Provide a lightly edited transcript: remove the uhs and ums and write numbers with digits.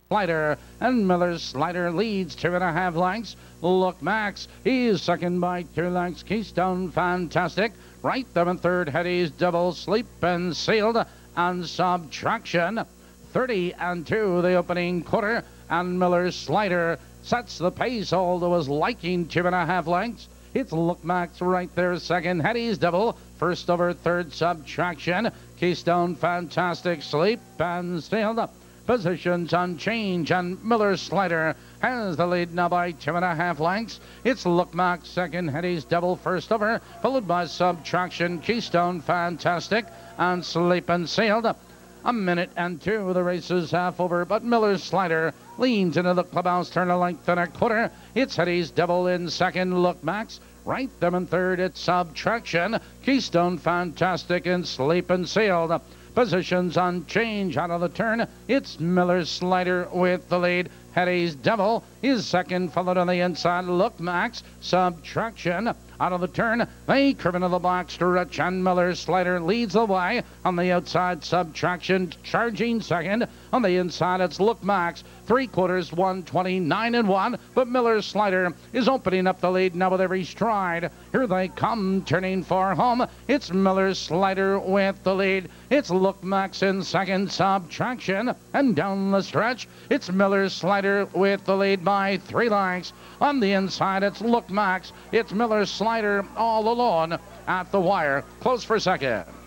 Slider, and Miller's Slider leads 2.5 lengths. Look Max, he's second by 2 lengths. Keystone Fantastic, right there in third. Hetty's Devil, Sleep and Sealed, and Subtraction. 30-2 the opening quarter, and Miller's Slider sets the pace, although his liking 2.5 lengths. It's Look Max right there second. Hetty's Devil first over third. Subtraction. Keystone Fantastic, Sleep and Sealed. Positions on change, and Miller's Slider has the lead now by 2.5 lengths. It's Look Max second. Hetty's Devil first over, followed by Subtraction, Keystone Fantastic, and Sleep and Sealed. 1:02 the race is half over, but Miller's Slider leans into the clubhouse turn a length and a quarter. It's Hetty's Devil in second. Look Max right there in third. It's Subtraction, Keystone Fantastic, and Sleep and Sealed. Positions on change out of the turn. It's Miller's Slider with the lead. Hetty's Devil is second, followed on the inside. Look Max, Subtraction out of the turn. They curve into the black stretch, and Miller's Slider leads the way. On the outside, Subtraction charging second. On the inside, it's Look Max. 3/4, 1:29-1. But Miller's Slider is opening up the lead now with every stride. Here they come, turning for home. It's Miller's Slider with the lead. It's Look Max in second. Subtraction, and down the stretch, it's Miller's Slider with the lead by 3 lengths. On the inside, it's Look Max. It's Miller's Slider all alone at the wire. Close for second.